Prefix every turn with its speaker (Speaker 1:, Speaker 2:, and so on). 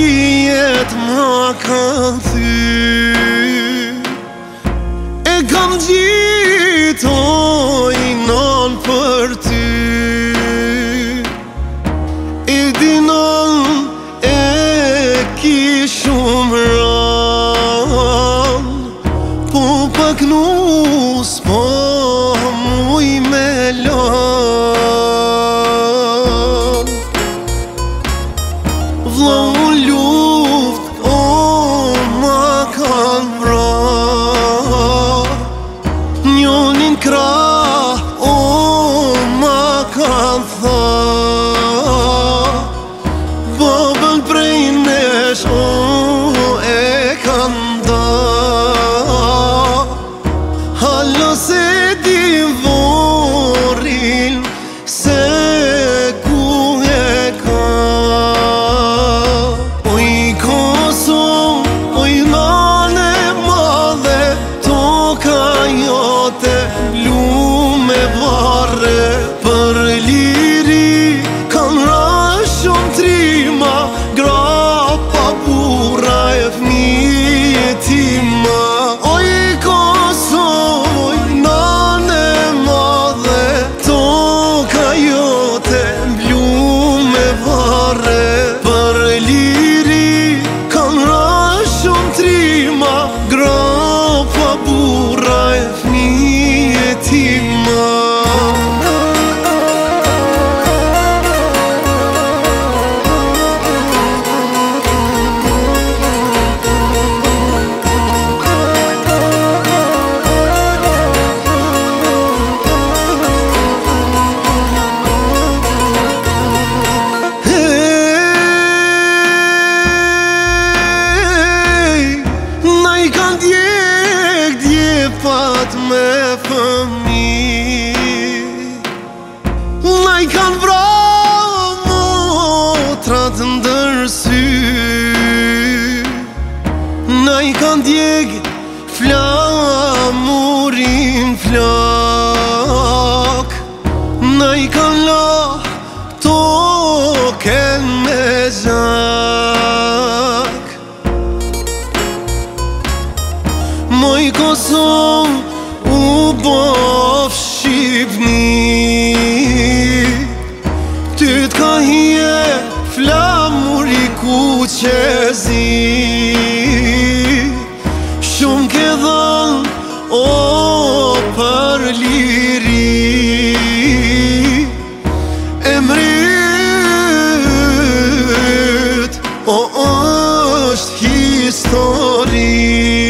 Speaker 1: jet ma kanë thy E kam gjitoj non për ty E dinon e ki shumë ran Po pak nus po muj me lan Vlau luft o ma kan vra Njonin krah o ma kan tha Babën prej nesh o e kan da Hallo se di vorin se ku e ka Oj Kosovë, oj nane madhe Toka jote lume varre Për liri kan ra shumë trima Grapa, burra e fmije tima Oj Kosovë, oj nane madhe Toka jote lume varre Për liri kan ra shumë trima Grapa, burra e fmije tima Pat me fëmi Na I kan vra motrat ndërsy Na I kan djeg flamurin flak Na I kan la token me zak Moj Kosovë u bof Shqipni Ty t'ka hije flamuri kuqezi Shumë ke dhën o për liri Emrit o është histori